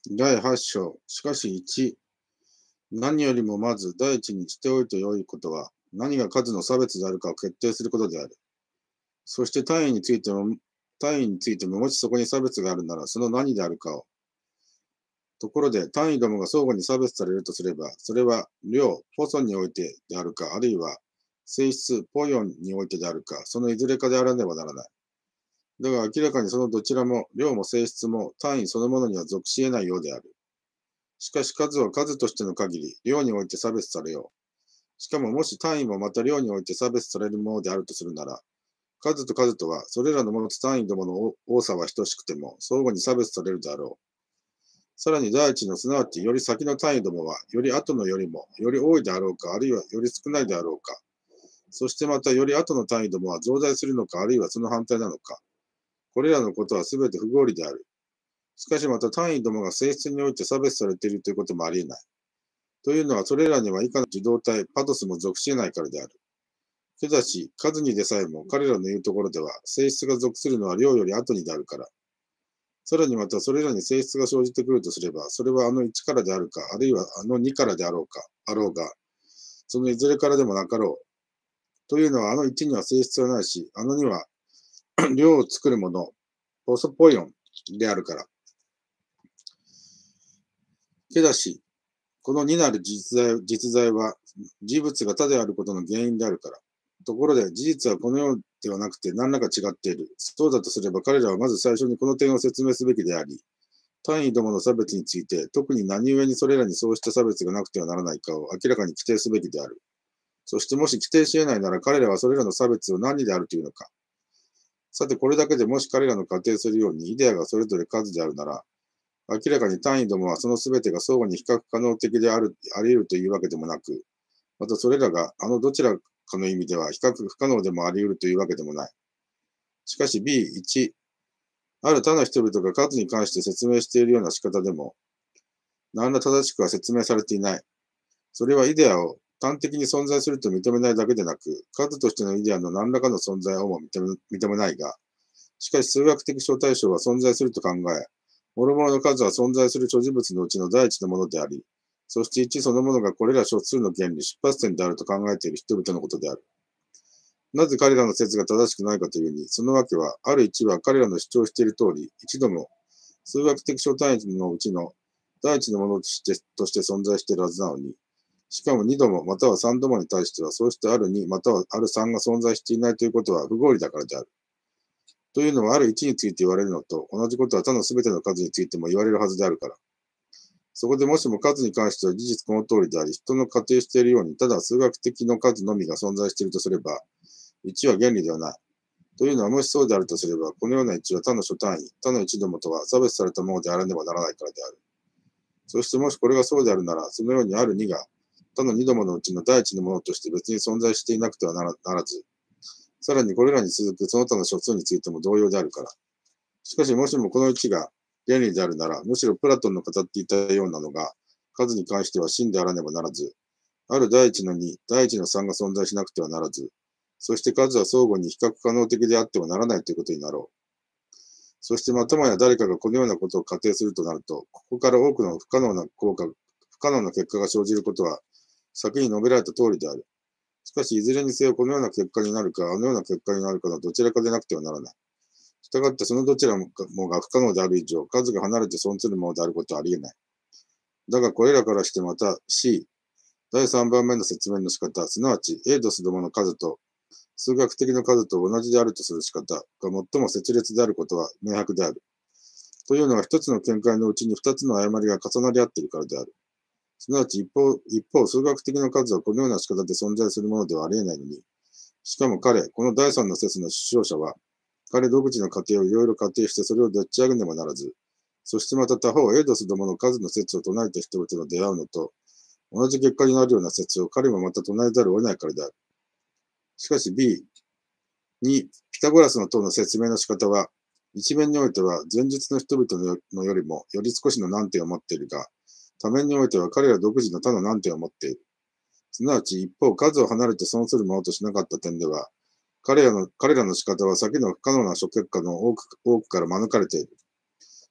第8章。しかし1、何よりもまず第一にしておいてよいことは、何が数の差別であるかを決定することである。そして単位についてももしそこに差別があるなら、その何であるかを。ところで、単位どもが相互に差別されるとすれば、それは量、ポソンにおいてであるか、あるいは性質、ポヨンにおいてであるか、そのいずれかであらねばならない。だが明らかにそのどちらも、量も性質も単位そのものには属し得ないようである。しかし数は数としての限り、量において差別されよう。しかももし単位もまた量において差別されるものであるとするなら、数と数とは、それらの持つ単位どもの多さは等しくても、相互に差別されるであろう。さらに第一のすなわちより先の単位どもは、より後のよりも、より多いであろうか、あるいはより少ないであろうか。そしてまたより後の単位どもは増大するのか、あるいはその反対なのか。これらのことはすべて不合理である。しかしまた単位どもが性質において差別されているということもあり得ない。というのは、それらには以下の受動体、パドスも属し得ないからである。けだし、数にでさえも彼らの言うところでは、性質が属するのは量より後にであるから。さらにまた、それらに性質が生じてくるとすれば、それはあの1からであるか、あるいはあの2からであろうが、そのいずれからでもなかろう。というのは、あの1には性質はないし、あの2は量を作るもの、ポソポイオンであるから。けだし、この2なる実在は、事物が他であることの原因であるから。ところで、事実はこのようではなくて何らか違っている。そうだとすれば、彼らはまず最初にこの点を説明すべきであり、単位どもの差別について、特に何故にそれらにそうした差別がなくてはならないかを明らかに規定すべきである。そしてもし規定し得ないなら、彼らはそれらの差別を何であるというのか。さて、これだけでもし彼らの仮定するように、イデアがそれぞれ数であるなら、明らかに単位どもはその全てが相互に比較可能的であり得るというわけでもなく、またそれらがあのどちらかの意味では比較不可能でもあり得るというわけでもない。しかし B1、ある他の人々が数に関して説明しているような仕方でも、何ら正しくは説明されていない。それはイデアを端的に存在すると認めないだけでなく、数としてのイデアの何らかの存在をも認めないが、しかし数学的小対象は存在すると考え、諸々の数は存在する所持物のうちの第一のものであり、そして一そのものがこれら小数の原理、出発点であると考えている人々のことである。なぜ彼らの説が正しくないかというに、そのわけは、ある一は彼らの主張している通り、一度も数学的小単位のうちの第一のものとして存在しているはずなのに、しかも二度もまたは三度もに対しては、そうしてある2またはある3が存在していないということは不合理だからである。というのは、ある1について言われるのと、同じことは他のすべての数についても言われるはずであるから。そこでもしも数に関しては事実この通りであり、人の仮定しているように、ただ数学的の数のみが存在しているとすれば、1は原理ではない。というのは、もしそうであるとすれば、このような1は他の諸単位、他の1どもとは差別されたものであらねばならないからである。そしてもしこれがそうであるなら、そのようにある2が他の2どものうちの第一のものとして別に存在していなくてはならず、さらにこれらに続くその他の諸数についても同様であるから。しかしもしもこの1が原理であるなら、むしろプラトンの語っていたようなのが、数に関しては真であらねばならず、ある第一の2、第一の3が存在しなくてはならず、そして数は相互に比較可能的であってはならないということになろう。そしてまたもや誰かがこのようなことを仮定するとなると、ここから多くの不可能な結果が生じることは、先に述べられた通りである。しかし、いずれにせよこのような結果になるか、あのような結果になるかのどちらかでなくてはならない。したがってそのどちらもが不可能である以上、数が離れて存するものであることはありえない。だがこれらからしてまた C、第3番目の説明の仕方、すなわちエイドスどもの数と数学的な数と同じであるとする仕方が最も切烈であることは明白である。というのは一つの見解のうちに二つの誤りが重なり合っているからである。すなわち一方、数学的な数はこのような仕方で存在するものではありえないのに、しかもこの第三の説の主張者は、彼独自の過程をいろいろ仮定してそれをでっち上げねばならず、そしてまた他方、エイドスどもの数の説を唱えた人々の出会うのと、同じ結果になるような説を彼もまた唱えざるを得ないからである。しかし B、2、ピタゴラスの塔の説明の仕方は、一面においては前述の人々のよりもより少しの難点を持っているが、多面においては彼ら独自の他の難点を持っている。すなわち一方、数を離れて損するものとしなかった点では、彼らの仕方は先の不可能な諸結果の多くから免れている。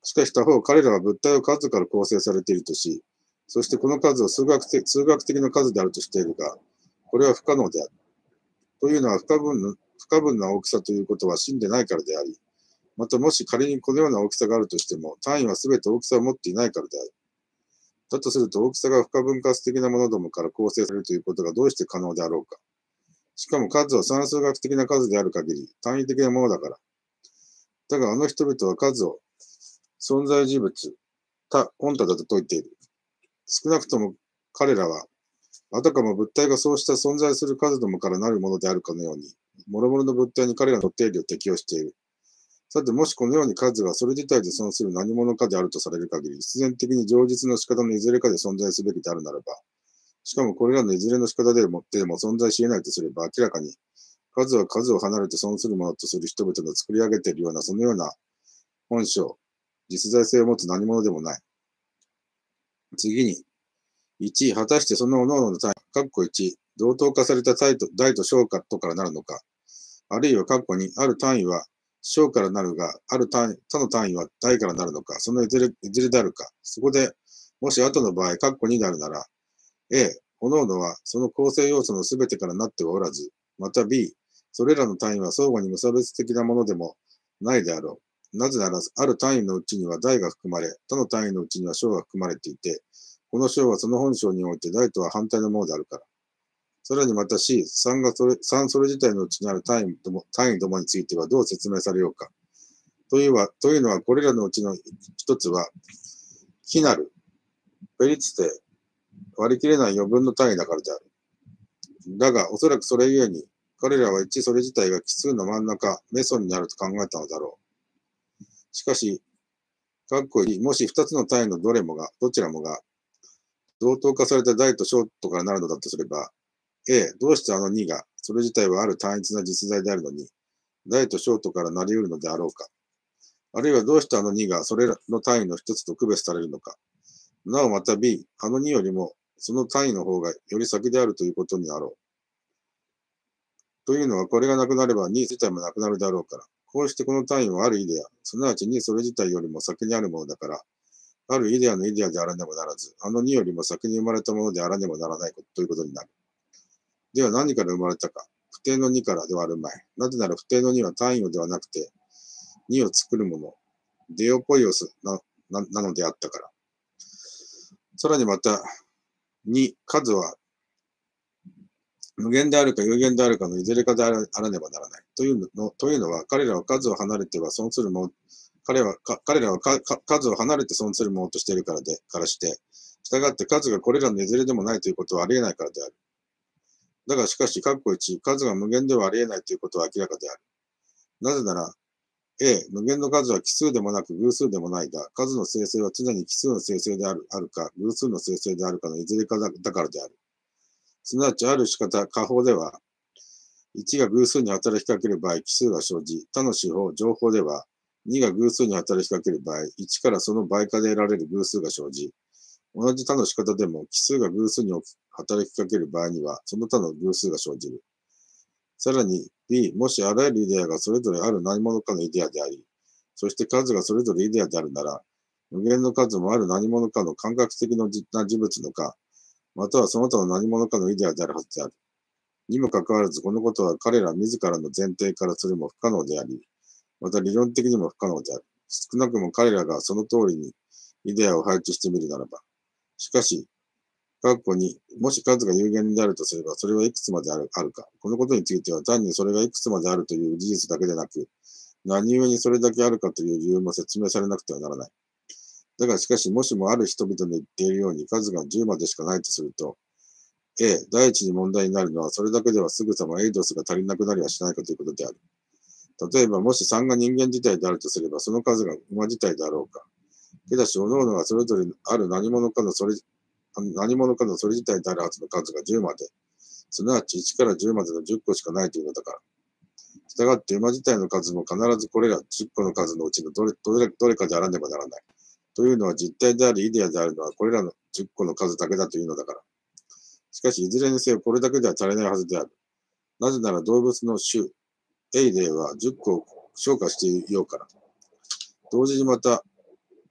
しかし他方、彼らは物体を数から構成されているとし、そしてこの数を数学的な数であるとしているが、これは不可能である。というのは不可分な大きさということは真でないからであり、またもし仮にこのような大きさがあるとしても、単位はすべて大きさを持っていないからである。だとすると大きさが不可分割的なものどもから構成されるということがどうして可能であろうか。しかも数は算数学的な数である限り単位的なものだから。だがあの人々は数を存在事物、本体だと説いている。少なくとも彼らは、あたかも物体がそうした存在する数どもからなるものであるかのように、諸々の物体に彼らの定理を適用している。さて、もしこのように数がそれ自体で存する何者かであるとされる限り、必然的に常実の仕方のいずれかで存在すべきであるならば、しかもこれらのいずれの仕方でも存在し得ないとすれば、明らかに数は数を離れて存するものとする人々の作り上げているような、そのような本性、実在性を持つ何者でもない。次に、1、果たしてその各々の単位、1、同等化された大と小とからなるのか、あるいは2、ある単位は小からなるが、他の単位は大からなるのか、そのいずれであるか。そこで、もし後の場合、2であるなら、A、各々はその構成要素のすべてからなってはおらず、また B、それらの単位は相互に無差別的なものでもないであろう。なぜなら、ある単位のうちには大が含まれ、他の単位のうちには小が含まれていて、この小はその本性において大とは反対のものであるから。さらにまた C、3それ自体のうちにある単位どもについてはどう説明されようか。というのは、これらのうちの一つは、非なる、ペリツテ、割り切れない余分の単位だからである。だが、おそらくそれゆえに、彼らは一それ自体が奇数の真ん中、メソンになると考えたのだろう。しかし、もし二つの単位のどちらもが、同等化された大と小とからなるのだとすれば、A、どうしてあの2が、それ自体はある単一な実在であるのに、大と小とからなり得るのであろうか。あるいはどうしてあの2がそれらの単位の一つと区別されるのか。なおまた B、あの2よりもその単位の方がより先であるということになろう。というのは、これがなくなれば2自体もなくなるであろうから。こうしてこの単位はあるイデア、すなわち2それ自体よりも先にあるものだから、あるイデアのイデアであらねばならず、あの2よりも先に生まれたものであらねばならないということになる。では何から生まれたか。不定の2からではあるまい。なぜなら不定の2は単位ではなくて、2を作るもの、デオポイオスなのであったから。さらにまた、2、数は無限であるか有限であるかのいずれかであらねばならない。というのは、彼らは数を離れては損するもの、彼らは数を離れて損するものとしているからして、従って数がこれらのいずれでもないということはありえないからである。だがしかし、1、数が無限ではありえないということは明らかである。なぜなら、A、無限の数は奇数でもなく偶数でもないが、数の生成は常に奇数の生成であるか、偶数の生成であるかのいずれかだからである。すなわち、ある下法では、1が偶数に働きかける場合、奇数が生じ、他の手法、情報では、2が偶数に働きかける場合、1からその倍化で得られる偶数が生じ、同じ他の仕方でも、奇数が偶数に働きかける場合には、その他の偶数が生じる。さらに B、もしあらゆるイデアがそれぞれある何者かのイデアであり、そして数がそれぞれイデアであるなら、無限の数もある何者かの感覚的な事物のか、またはその他の何者かのイデアであるはずである。にもかかわらず、このことは彼ら自らの前提からするも不可能であり、また理論的にも不可能である。少なくも彼らがその通りにイデアを配置してみるならば。しかし、もし数が有限であるとすれば、それはいくつまであるか。このことについては、単にそれがいくつまであるという事実だけでなく、何故にそれだけあるかという理由も説明されなくてはならない。だがしかし、もしもある人々の言っているように数が10までしかないとすると、第一に問題になるのは、それだけではすぐさまエイドスが足りなくなりはしないかということである。例えば、もし3が人間自体であるとすれば、その数が馬自体であろうか。けだし、各々がそれぞれある何者かのそれ自体であるはずの数が10まで、すなわち1から10までの10個しかないというのだから。したがって馬自体の数も必ずこれら10個の数のうちのどれかであらねばならない。というのは実体であるイデアであるのはこれらの10個の数だけだというのだから。しかし、いずれにせよこれだけでは足りないはずである。なぜなら動物の種、エイデーは10個を消化していようから。同時にまた、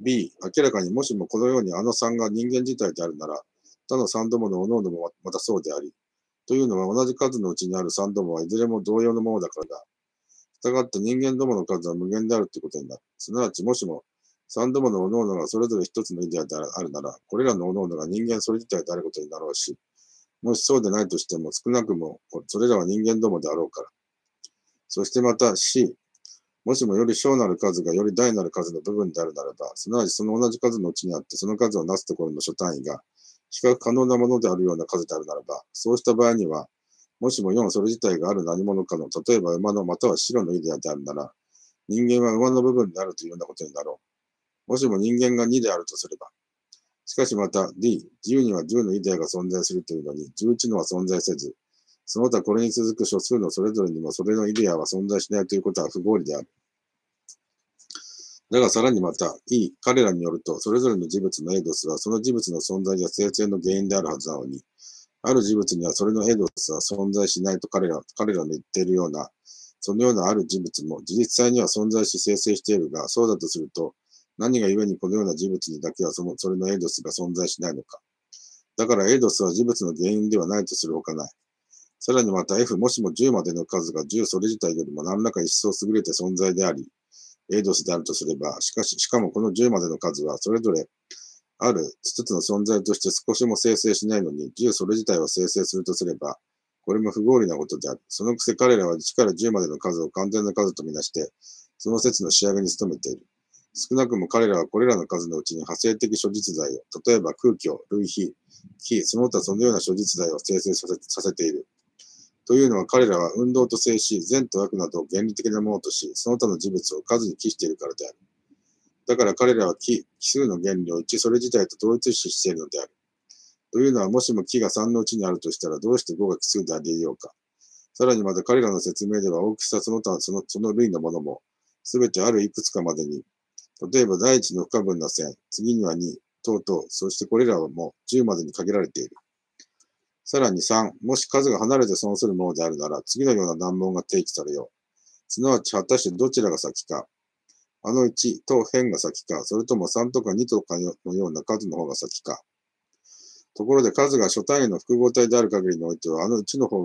B、明らかにもしもこのようにあの3が人間自体であるなら、他の3どもの各々もまたそうであり、というのは同じ数のうちにある3どもはいずれも同様のものだからだ。したがって人間どもの数は無限であるということになる。すなわちもしも3どもの各々がそれぞれ一つのイデアであるなら、これらの各々が人間それ自体であることになろうし、もしそうでないとしても少なくもそれらは人間どもであろうから。そしてまた C、もしもより小なる数がより大なる数の部分であるならば、すなわちその同じ数のうちにあって、その数をなすところの諸単位が比較可能なものであるような数であるならば、そうした場合には、もしも4それ自体がある何者かの、例えば馬のまたは白のイデアであるなら、人間は馬の部分であるというようなことになろう。もしも人間が2であるとすれば。しかしまた D、10には10のイデアが存在するというのに、11のは存在せず、その他これに続く諸数のそれぞれにもそれのイデアは存在しないということは不合理である。だがさらにまた、彼らによると、それぞれの事物のエイドスはその事物の存在や生成の原因であるはずなのに、ある事物にはそれのエイドスは存在しないと彼らの言っているような、そのようなある事物も事実際には存在し生成しているが、そうだとすると、何が故にこのような事物にだけはそれのエイドスが存在しないのか。だからエイドスは事物の原因ではないとするほかない。さらにまた F もしも10までの数が10それ自体よりも何らか一層優れて存在であり、エイドスであるとすれば、しかもこの10までの数はそれぞれある一つの存在として少しも生成しないのに、10それ自体を生成するとすれば、これも不合理なことである。そのくせ彼らは1から10までの数を完全な数とみなして、その説の仕上げに努めている。少なくも彼らはこれらの数のうちに派生的諸実在を、例えば空虚、類比、非、その他そのような諸実在を生成させている。というのは彼らは運動と静止、善と悪などを原理的なものとし、その他の事物を数に帰しているからである。だから彼らは奇数の原理を1それ自体と統一視しているのである。というのはもしも奇が3のうちにあるとしたらどうして5が奇数であり得ようか。さらにまた彼らの説明では大きさその他その類のものもすべてあるいくつかまでに、例えば第一の不可分な線、次には2、等々、そしてこれらはもう10までに限られている。さらに3、もし数が離れて損するものであるなら、次のような難問が提起されよう。すなわち、果たしてどちらが先か、あの1と辺が先か、それとも3とか2とかのような数の方が先か。ところで数が諸単位の複合体である限りにおいては、あの1の方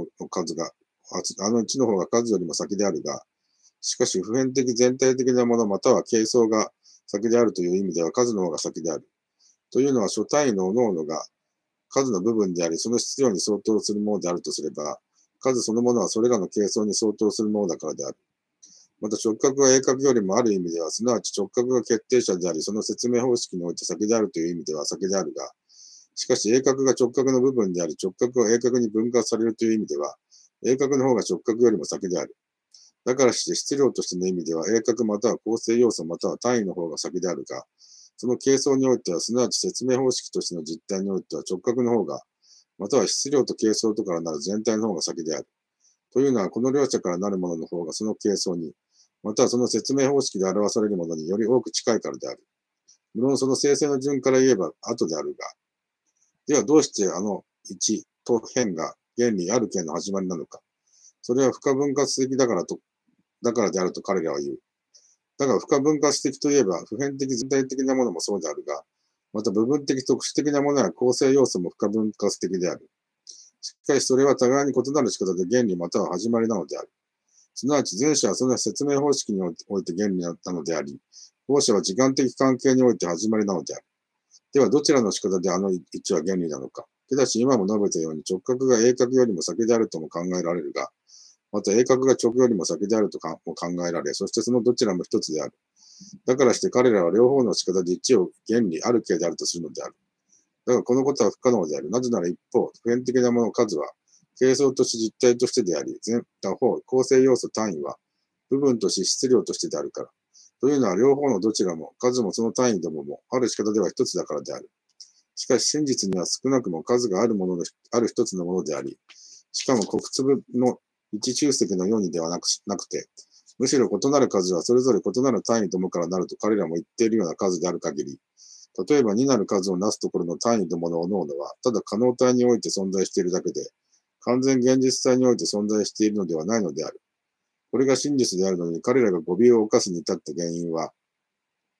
が数よりも先であるが、しかし普遍的全体的なものまたは形相が先であるという意味では数の方が先である。というのは諸単位の各々が数の部分であり、その質量に相当するものであるとすれば、数そのものはそれらの形相に相当するものだからである。また直角が鋭角よりもある意味では、すなわち直角が決定者であり、その説明方式において先であるという意味では先であるが、しかし鋭角が直角の部分であり、直角が鋭角に分割されるという意味では、鋭角の方が直角よりも先である。だからして質量としての意味では、鋭角または構成要素または単位の方が先であるが、その形相においては、すなわち説明方式としての実態においては直角の方が、または質量と形相とからなる全体の方が先である。というのは、この両者からなるものの方がその形相に、またはその説明方式で表されるものにより多く近いからである。無論その生成の順から言えば後であるが、ではどうしてあの1と辺が原理ある件の始まりなのか。それは不可分割的だからであると彼らは言う。だが不可分割的といえば普遍的全体的なものもそうであるが、また部分的特殊的なものや構成要素も不可分割的である。しかしそれは互いに異なる仕方で原理または始まりなのである。すなわち前者はその説明方式において原理なのであり、後者は時間的関係において始まりなのである。ではどちらの仕方であの一は原理なのか。ただし今も述べたように直角が鋭角よりも先であるとも考えられるが、また鋭角が直よりも先であるとも考えられ、そしてそのどちらも一つである。だからして彼らは両方の仕方で一を原理ある形であるとするのである。だがこのことは不可能である。なぜなら一方、普遍的なもの数は、形相として実体としてであり、他方、構成要素単位は、部分とし質量としてであるから。というのは両方のどちらも、数もその単位どもも、ある仕方では一つだからである。しかし真実には少なくも数があるものの、ある一つのものであり、しかも国粒の一中積のようにではなくて、むしろ異なる数はそれぞれ異なる単位どもからなると彼らも言っているような数である限り、例えば2なる数をなすところの単位どもの各々は、ただ可能体において存在しているだけで、完全現実体において存在しているのではないのである。これが真実であるのに、彼らが語尾を犯すに至った原因は、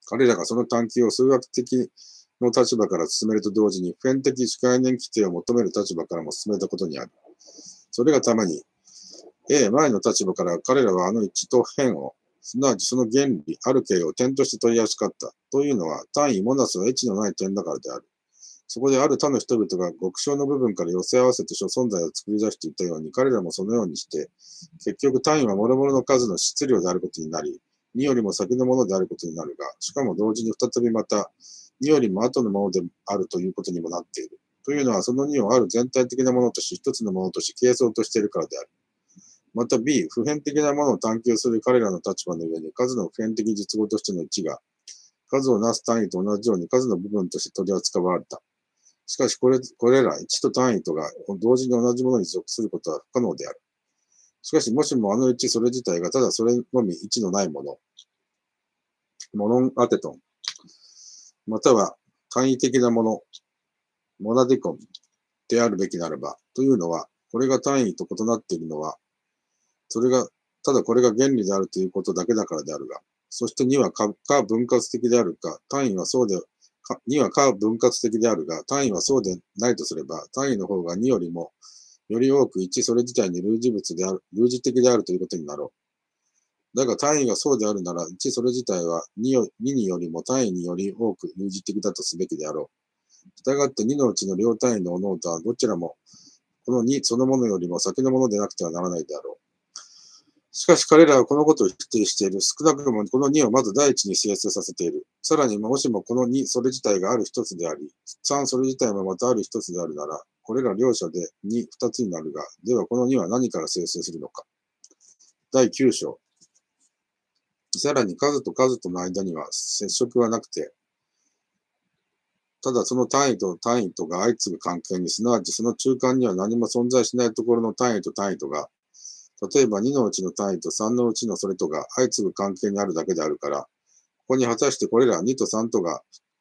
彼らがその探求を数学的の立場から進めると同時に、普遍的主概念規定を求める立場からも進めたことにある。それがために、前の立場から彼らは一致と変を、すなわちその原理、ある形を点として取り扱った。というのは、単位モナスは益のない点だからである。そこである他の人々が極小の部分から寄せ合わせて諸存在を作り出していたように、彼らもそのようにして、結局単位は諸々の数の質量であることになり、2よりも先のものであることになるが、しかも同時に再びまた、2よりも後のものであるということにもなっている。というのは、その2をある全体的なものとし、一つのものとし、形相としているからである。また B、普遍的なものを探求する彼らの立場の上に、数の普遍的実語としての1が、数をなす単位と同じように数の部分として取り扱われた。しかしこれら1と単位とが同時に同じものに属することは不可能である。しかし、もしも1それ自体がただそれのみ1のないもの、モノンアテトン、または単位的なもの、モナディコンであるべきならば、というのは、これが単位と異なっているのは、ただこれが原理であるということだけだからであるが、そして2は可分割的であるか、単位はそうで、2は可分割的であるが、単位はそうでないとすれば、単位の方が2よりも、より多く1それ自体に類似的であるということになろう。だが単位がそうであるなら、1それ自体は2によりも単位により多く類似的だとすべきであろう。したがって2のうちの両単位のノートはどちらも、この2そのものよりも先のものでなくてはならないであろう。しかし彼らはこのことを否定している。少なくともこの2をまず第一に生成させている。さらにもしもこの2それ自体がある一つであり、3それ自体もまたある一つであるなら、これら両者で2、2つになるが、ではこの2は何から生成するのか。第9章。さらに数と数との間には接触はなくて、ただその単位と単位とが相次ぐ関係に、すなわちその中間には何も存在しないところの単位と単位とが、例えば2のうちの単位と3のうちのそれとが相次ぐ関係にあるだけであるから、ここに果たしてこれら2と3とが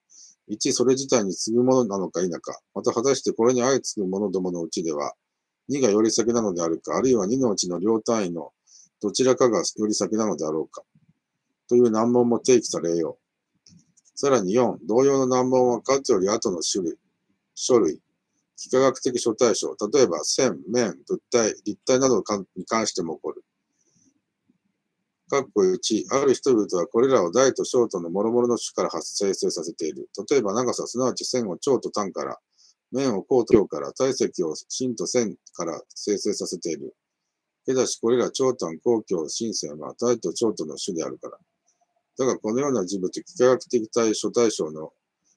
1それ自体に次ぐものなのか否か、また果たしてこれに相次ぐものどものうちでは、2がより先なのであるか、あるいは2のうちの両単位のどちらかがより先なのであろうか、という難問も提起されよう。さらに4、同様の難問は数より後の書類、幾何学的諸対象、例えば線、面、物体、立体などに関しても起こる。1、ある人々はこれらを大と小との諸々の種から生成させている。例えば長さ、すなわち線を長と短から、面を高と陽から、体積を真と線から生成させている。けだし、これら長短、高強、真線は大と長との種であるから。だが、このような事物、幾何学的諸対象の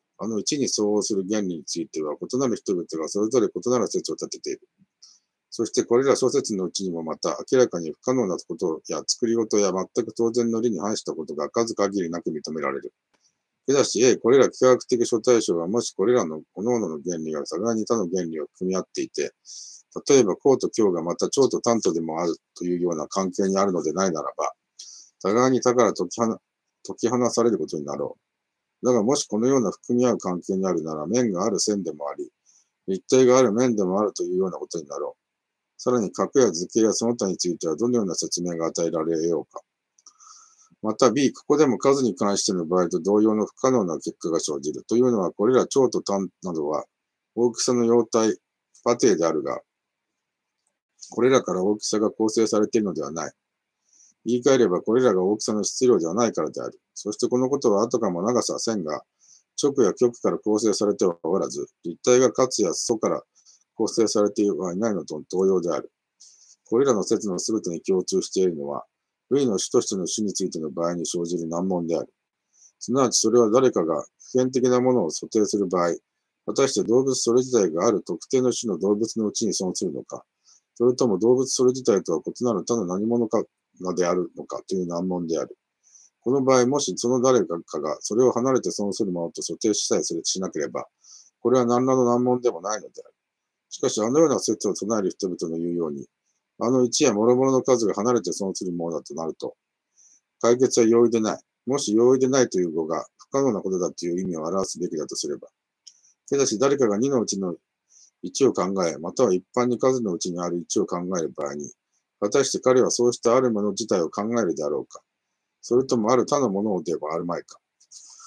1に相応する原理については、異なる人々がそれぞれ異なる説を立てている。そしてこれら諸説のうちにもまた明らかに不可能なことや作り事や全く当然の理に反したことが数限りなく認められる。けだし、これら幾何学的諸対象はもしこれらの各々の原理が互いに他の原理を組み合っていて、例えば項と強がまた長と短とでもあるというような関係にあるのでないならば、互いに他から解き放されることになろう。だがもしこのような含み合う関係にあるなら、面がある線でもあり、立体がある面でもあるというようなことになろう。さらに角や図形やその他についてはどのような説明が与えられようか。また B、ここでも数に関しての場合と同様の不可能な結果が生じる。というのは、これら長と短などは大きさの様態、パ程であるが、これらから大きさが構成されているのではない。言い換えれば、これらが大きさの質量ではないからである。そしてこのことは、後かも長さ、線が直や極から構成されてはおらず、立体が活や素から構成されてはいないのと同様である。これらの説のすべてに共通しているのは、類の種としての種についての場合に生じる難問である。すなわちそれは誰かが普遍的なものを想定する場合、果たして動物それ自体がある特定の種の動物のうちに存するのか、それとも動物それ自体とは異なる他の何者かであるのかという難問である。この場合、もしその誰かがそれを離れて存するものと想定しさえしなければ、これは何らの難問でもないのである。しかし、あのような説を唱える人々の言うように、1や諸々の数が離れて存するものだとなると、解決は容易でない。もし容易でないという語が不可能なことだという意味を表すべきだとすれば。けだし、誰かが2のうちの1を考え、または一般に数のうちにある1を考える場合に、果たして彼はそうしたあるもの自体を考えるであろうか。それともある他のものではあるまいか。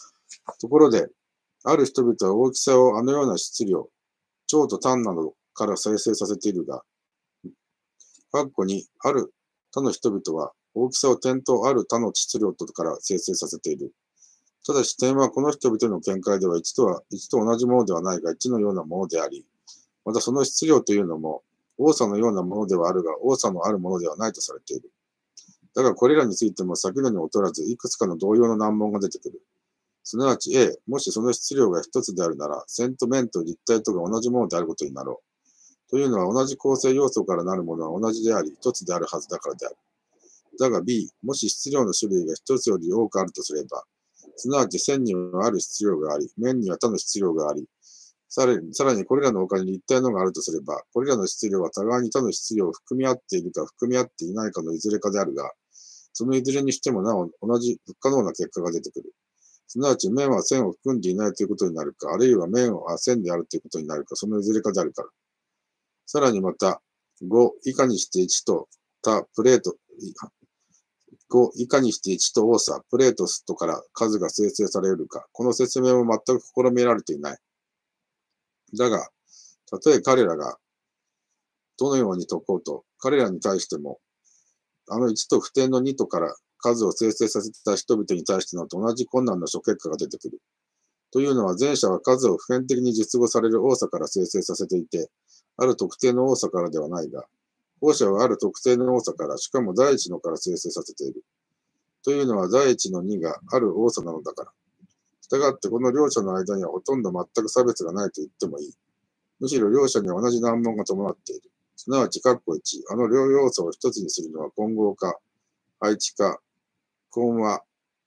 ところで、ある人々は大きさをあのような質量、長と短などから生成させているが、括弧にある他の人々は大きさを点とある他の質量とから生成させている。ただし点はこの人々の見解では1と同じものではないが1のようなものであり、またその質量というのも多さのようなものではあるが多さのあるものではないとされている。だがこれらについても先のに劣らずいくつかの同様の難問が出てくる。すなわち A、もしその質量が一つであるなら、線と面と立体とが同じものであることになろう。というのは同じ構成要素からなるものは同じであり、一つであるはずだからである。だが B、もし質量の種類が一つより多くあるとすれば、すなわち線にはある質量があり、面には他の質量があり、さらにこれらの他に立体のがあるとすれば、これらの質量は互いに他の質量を含み合っているか含み合っていないかのいずれかであるが、そのいずれにしてもなお同じ不可能な結果が出てくる。すなわち面は線を含んでいないということになるか、あるいは面は線であるということになるか、そのいずれかであるから。さらにまた、5以下にして1と他プレート、5以下にして1と多さ、プレートスとから数が生成されるか、この説明も全く試みられていない。だが、たとえ彼らがどのように解こうと、彼らに対しても、あの1と不定の2とから数を生成させた人々に対してのと同じ困難な諸結果が出てくる。というのは前者は数を普遍的に実語される多さから生成させていて、ある特定の多さからではないが、後者はある特定の多さから、しかも第一のから生成させている。というのは第一の2がある多さなのだから。したがってこの両者の間にはほとんど全く差別がないと言ってもいい。むしろ両者には同じ難問が伴っている。すなわち、括弧1、あの両要素を一つにするのは混合か、配置か、混和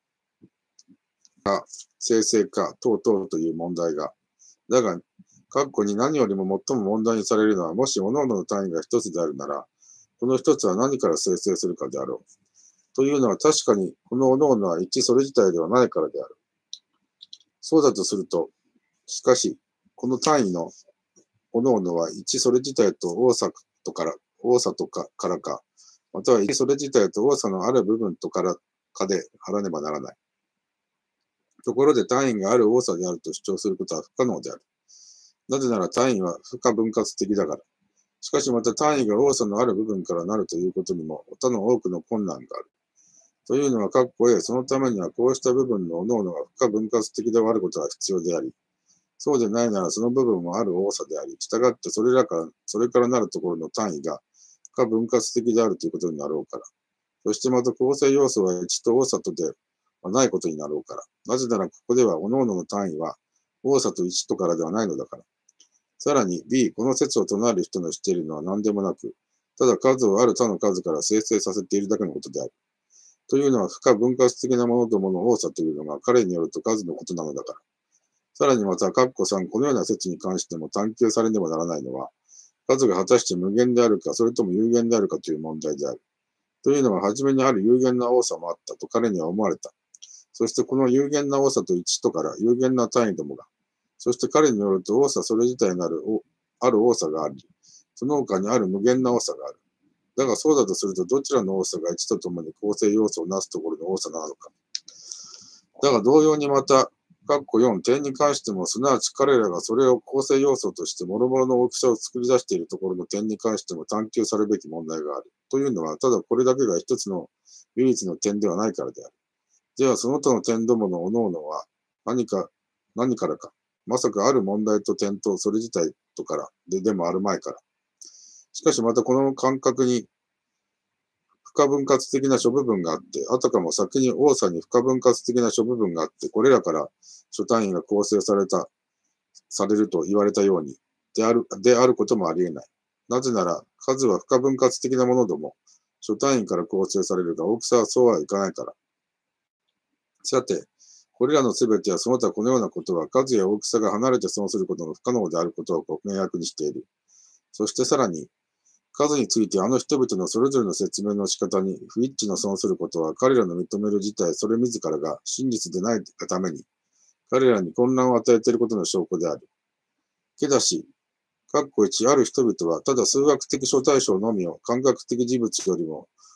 か、生成か、等々という問題が。だが、括弧に何よりも最も問題にされるのは、もし各々の単位が一つであるなら、この一つは何から生成するかであろう。というのは確かに、この各々は一それ自体ではないからである。そうだとすると、しかし、この単位の各々は一それ自体と多さとからか、または一それ自体と多さのある部分とからかであらねばならない。ところで単位がある多さであると主張することは不可能である。なぜなら単位は不可分割的だから。しかしまた単位が多さのある部分からなるということにも他の多くの困難がある。というのは、括弧 A、そのためにはこうした部分の各々が不可分割的であることが必要であり、そうでないならその部分もある多さであり、従ってそれからなるところの単位が不可分割的であるということになろうから。そしてまた構成要素は1と多さとではないことになろうから。なぜならここでは各々の単位は多さと1とからではないのだから。さらに B、この説を唱える人の知っているのは何でもなく、ただ数をある他の数から生成させているだけのことである。というのは不可分割的なものともの多さというのが彼によると数のことなのだから。さらにまた、括弧3、このような説に関しても探求されねばならないのは、数が果たして無限であるか、それとも有限であるかという問題である。というのは、初めにある有限な多さもあったと彼には思われた。そしてこの有限な多さと1とから有限な単位どもが、そして彼によると多さそれ自体なるある多さがあり、その他にある無限な多さがある。だがそうだとすると、どちらの多さが1とともに構成要素をなすところの多さなのか。だが同様にまた、括弧4、点に関しても、すなわち彼らがそれを構成要素として諸々の大きさを作り出しているところの点に関しても探求されるべき問題がある。というのは、ただこれだけが一つの唯一の点ではないからである。では、その他の点どもの各々は何からか。まさかある問題と点とそれ自体とからでもあるまいから。しかしまたこの感覚に不可分割的な諸部分があって、あたかも先に多さに不可分割的な諸部分があって、これらから諸単位が構成されると言われたように、であることもあり得ない。なぜなら、数は不可分割的なものども、諸単位から構成されるが、大きさはそうはいかないから。さて、これらのすべてはその他このようなことは、数や大きさが離れて損することの不可能であることを明白にしている。そしてさらに、数についてあの人々のそれぞれの説明の仕方に不一致の損することは彼らの認める事態それ自らが真実でないがために彼らに混乱を与えていることの証拠である。けだし、括弧1ある人々はただ数学的諸対象のみを感覚的事物よりも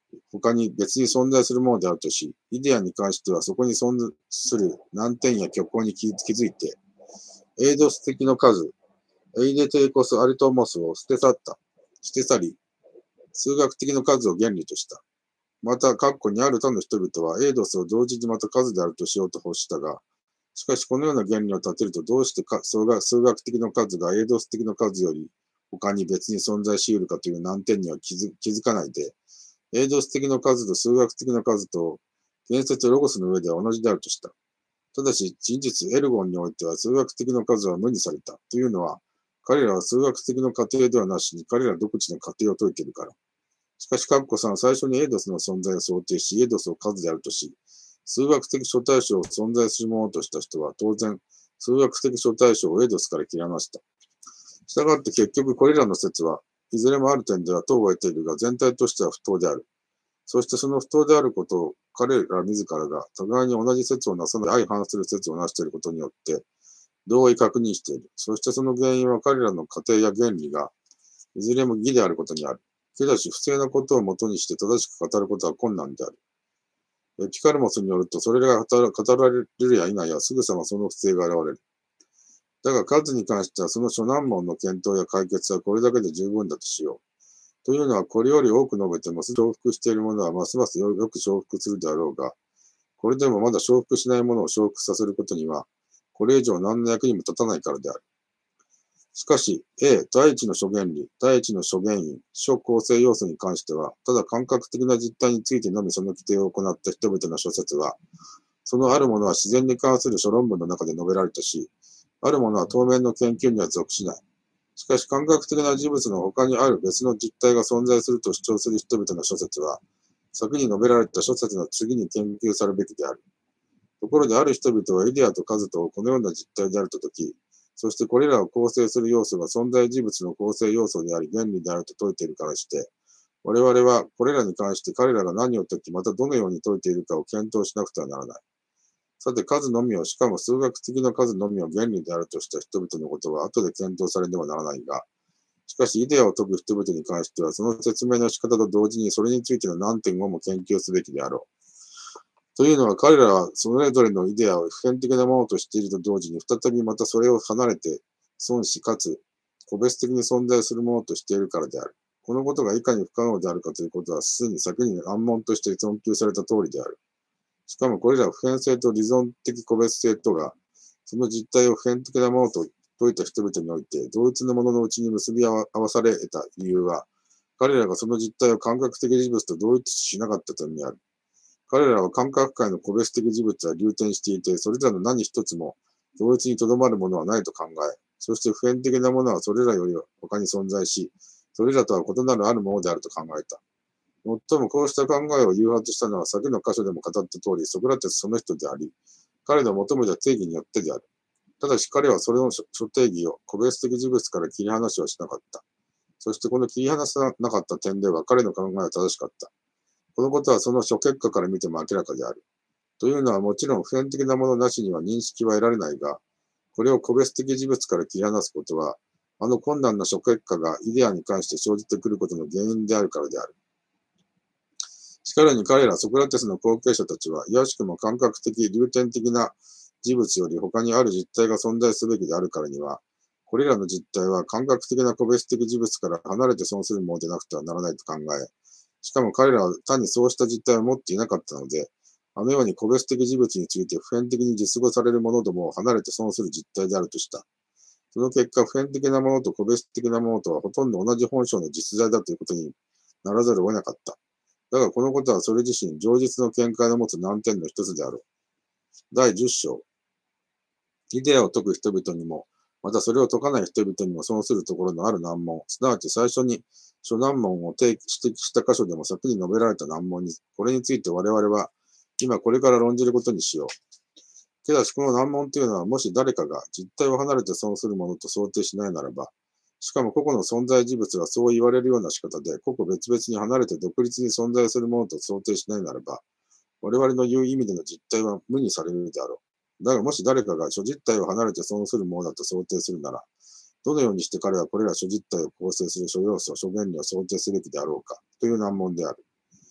他に別に存在するものであるとし、イデアに関してはそこに存在する難点や虚構に気づいて、エイドス的の数、エイデテイコスアリトモスを捨て去り、数学的の数を原理とした。また、括弧にある他の人々はエイドスを同時にまた数であるとしようと欲したが、しかしこのような原理を立てるとどうして数学的の数がエイドス的の数より他に別に存在し得るかという難点には気づかないで、エイドス的の数と数学的な数と言説ロゴスの上では同じであるとした。ただし、真実エルゴンにおいては数学的な数は無にされたというのは、彼らは数学的な過程ではなしに彼ら独自の過程を説いているから。しかし、カッコさんは最初にエイドスの存在を想定し、エイドスを数であるとし、数学的諸対象を存在するものとした人は、当然、数学的諸対象をエイドスから切り離した。したがって結局これらの説はいずれもある点では当を得ているが、全体としては不当である。そしてその不当であることを彼ら自らが互いに同じ説をなさない相反する説をなしていることによって同意確認している。そしてその原因は彼らの過程や原理がいずれも義であることにある。けだし不正なことをもとにして正しく語ることは困難である。ピカルモスによるとそれが語られるや否やすぐさまその不正が現れる。だが数に関してはその諸難問の検討や解決はこれだけで十分だとしよう。というのは、これより多く述べても、重複しているものはますますよく重複するであろうが、これでもまだ重複しないものを重複させることには、これ以上何の役にも立たないからである。しかし、第一の諸原理、第一の諸原因、諸構成要素に関しては、ただ感覚的な実態についてのみその規定を行った人々の諸説は、そのあるものは自然に関する諸論文の中で述べられたし、あるものは当面の研究には属しない。しかし感覚的な事物の他にある別の実体が存在すると主張する人々の諸説は、先に述べられた諸説の次に研究されるべきである。ところである人々はイデアと数とこのような実体であると説き、そしてこれらを構成する要素が存在事物の構成要素であり原理であると説いているからして、我々はこれらに関して彼らが何を説き、またどのように説いているかを検討しなくてはならない。さて、数のみを、しかも数学的な数のみを原理であるとした人々のことは後で検討されねばならないが、しかし、イデアを解く人々に関しては、その説明の仕方と同時にそれについての難点をも研究すべきであろう。というのは、彼らはそれぞれのイデアを普遍的なものとしていると同時に、再びまたそれを離れて、損しかつ、個別的に存在するものとしているからである。このことがいかに不可能であるかということは、すでに先に暗問として尊求された通りである。しかもこれら普遍性と理論的個別性とが、その実態を普遍的なものと説いた人々において、同一のもののうちに結び合わされ得た理由は、彼らがその実態を感覚的事物と同一視しなかったためにある。彼らは感覚界の個別的事物は流転していて、それらの何一つも同一にとどまるものはないと考え、そして普遍的なものはそれらより他に存在し、それらとは異なるあるものであると考えた。もっともこうした考えを誘発したのは先の箇所でも語った通り、ソクラテスその人であり、彼の求めた定義によってである。ただし彼はそれの諸定義を個別的事物から切り離しはしなかった。そしてこの切り離さなかった点では彼の考えは正しかった。このことはその諸結果から見ても明らかである。というのはもちろん普遍的なものなしには認識は得られないが、これを個別的事物から切り離すことは、あの困難な諸結果がイデアに関して生じてくることの原因であるからである。しかるに彼らソクラテスの後継者たちは、いやしくも感覚的、流転的な事物より他にある実体が存在すべきであるからには、これらの実体は感覚的な個別的事物から離れて損するものでなくてはならないと考え、しかも彼らは単にそうした実体を持っていなかったので、あのように個別的事物について普遍的に実語されるものどもを離れて損する実体であるとした。その結果、普遍的なものと個別的なものとはほとんど同じ本性の実在だということにならざるを得なかった。だがこのことはそれ自身、上実の見解の持つ難点の一つである。第10章。イデアを解く人々にも、またそれを解かない人々にも損するところのある難問、すなわち最初に諸難問を指摘した箇所でも先に述べられた難問に、これについて我々は今これから論じることにしよう。けだしこの難問というのはもし誰かが実態を離れて損するものと想定しないならば、しかも個々の存在事物がそう言われるような仕方で、個々別々に離れて独立に存在するものと想定しないならば、我々の言う意味での実態は無にされるであろう。だがもし誰かが諸実態を離れて損するものだと想定するなら、どのようにして彼はこれら諸実態を構成する諸要素、諸原理を想定すべきであろうか、という難問である。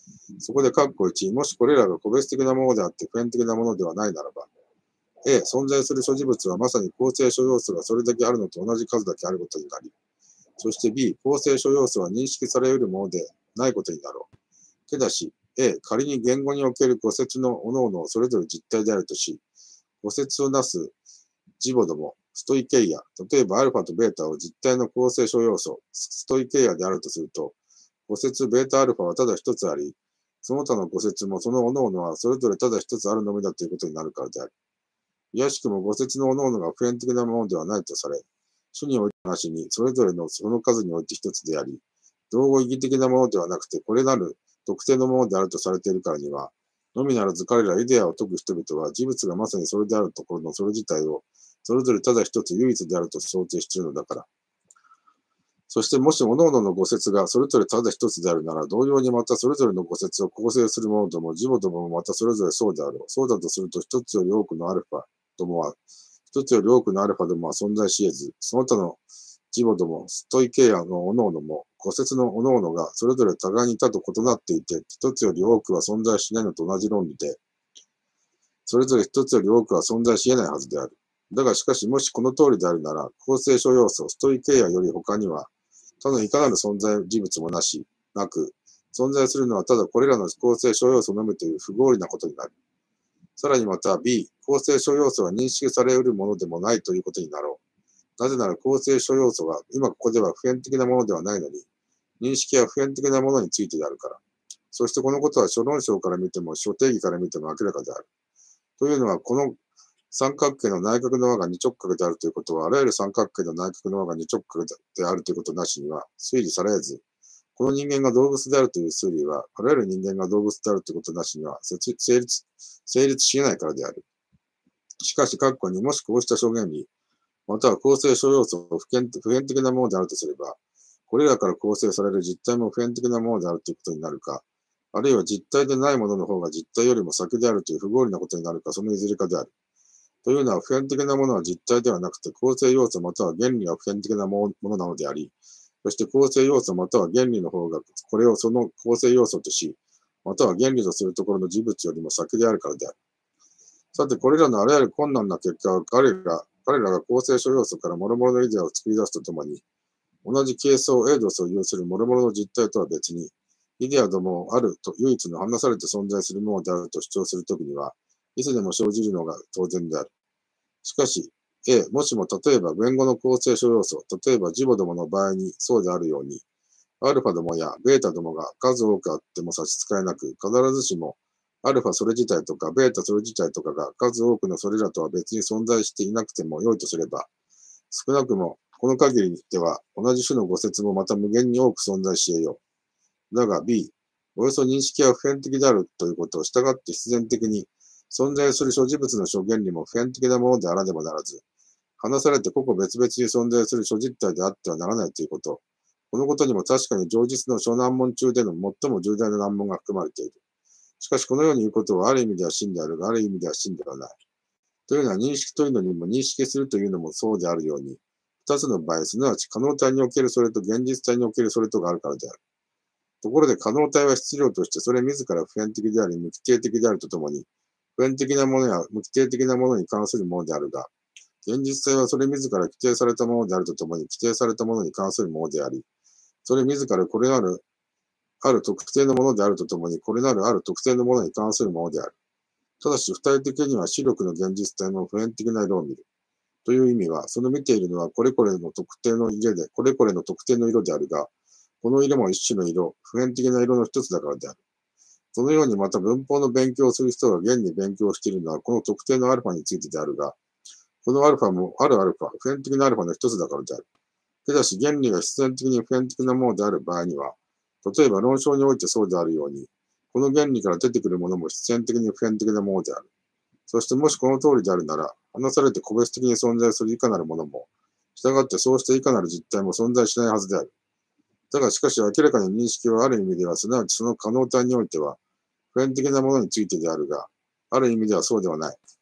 そこで括弧1、もしこれらが個別的なものであって普遍的なものではないならば、A、存在する所持物はまさに構成諸要素がそれだけあるのと同じ数だけあることになり、そして B、構成諸要素は認識され得るものでないことになろう。ただし、A、仮に言語における語説の各々をそれぞれ実体であるとし、語説をなすジボども、ストイケイア、例えばアルファとベータを実体の構成諸要素、ストイケイアであるとすると、語説ベータアルファはただ一つあり、その他の語説もその各々はそれぞれただ一つあるのみだということになるからである。いやしくも語説の各々が普遍的なものではないとされ、種においてなしにそれぞれのその数において一つであり、同語意義的なものではなくて、これなる特定のものであるとされているからには、のみならず彼らイデアを解く人々は、事物がまさにそれであるところのそれ自体を、それぞれただ一つ唯一であると想定しているのだから。そしてもし各々の語説がそれぞれただ一つであるなら、同様にまたそれぞれの語説を構成するものども、ジボどももまたそれぞれそうであろう。そうだとすると、一つより多くのアルファどもは、一つより多くのアルファどもは存在し得ず、その他のジボども、ストイケイアの各々も、語説の各々がそれぞれ互いに他と異なっていて、一つより多くは存在しないのと同じ論理で、それぞれ一つより多くは存在し得ないはずである。だがしかし、もしこの通りであるなら、構成諸要素、ストイケイアより他には、他のいかなる存在事物もなく、存在するのはただこれらの構成諸要素のみという不合理なことになる。さらにまた B、構成諸要素は認識され得るものでもないということになろう。なぜなら構成諸要素は今ここでは普遍的なものではないのに、認識は普遍的なものについてであるから。そしてこのことは諸論章から見ても諸定義から見ても明らかである。というのは、この三角形の内角の和が二直角であるということは、あらゆる三角形の内角の和が二直角であるということなしには推理されず、この人間が動物であるという推理は、あらゆる人間が動物であるということなしには成立し得ないからである。しかし、括弧にもしこうした証言に、または構成諸要素を普遍的なものであるとすれば、これらから構成される実体も普遍的なものであるということになるか、あるいは実体でないものの方が実体よりも先であるという不合理なことになるか、そのいずれかである。というのは、普遍的なものは実体ではなくて、構成要素または原理が普遍的なものなのであり、そして構成要素または原理の方が、これをその構成要素とし、または原理とするところの事物よりも先であるからである。さて、これらのあらゆる困難な結果は、彼らが構成諸要素から諸々のイデアを作り出すとともに、同じケースをエイドスを有する諸々の実体とは別に、イデアどもあると唯一の離されて存在するものであると主張するときには、いつでも生じるのが当然である。しかし、もしも例えば言語の構成諸要素、例えばジボどもの場合にそうであるように、アルファどもやベータどもが数多くあっても差し支えなく、必ずしもアルファそれ自体とかベータそれ自体とかが数多くのそれらとは別に存在していなくても良いとすれば、少なくもこの限りでは同じ種の語説もまた無限に多く存在し得よう。だが B、およそ認識は普遍的であるということを従って必然的に存在する諸事物の諸原理も普遍的なものであらねばならず、話されて個々別々に存在する諸実体であってはならないということ。このことにも確かに上実の諸難問中での最も重大な難問が含まれている。しかしこのように言うことはある意味では真であるが、ある意味では真ではない。というのは認識というのにも認識するというのもそうであるように、二つの場合、すなわち可能体におけるそれと現実体におけるそれとがあるからである。ところで可能体は質量としてそれ自ら普遍的であり無規定的であるとともに、普遍的なものや無規定的なものに関するものであるが、現実体はそれ自ら規定されたものであるとともに規定されたものに関するものであり、それ自らこれなるある特定のものであるとともに、これなるある特定のものに関するものである。ただし、具体的には視力の現実体も普遍的な色を見る。という意味は、その見ているのはこれこれの特定の色で、これこれの特定の色であるが、この色も一種の色、普遍的な色の一つだからである。そのようにまた文法の勉強をする人が現に勉強しているのはこの特定のアルファについてであるが、このアルファもあるアルファ、普遍的なアルファの一つだからである。ただし、原理が必然的に普遍的なものである場合には、例えば論証においてそうであるように、この原理から出てくるものも必然的に普遍的なものである。そしてもしこの通りであるなら、話されて個別的に存在するいかなるものも、従ってそうしたいかなる実体も存在しないはずである。だがしかし明らかに認識はある意味では、すなわちその可能体においては、普遍的なものについてであるが、ある意味ではそうではない。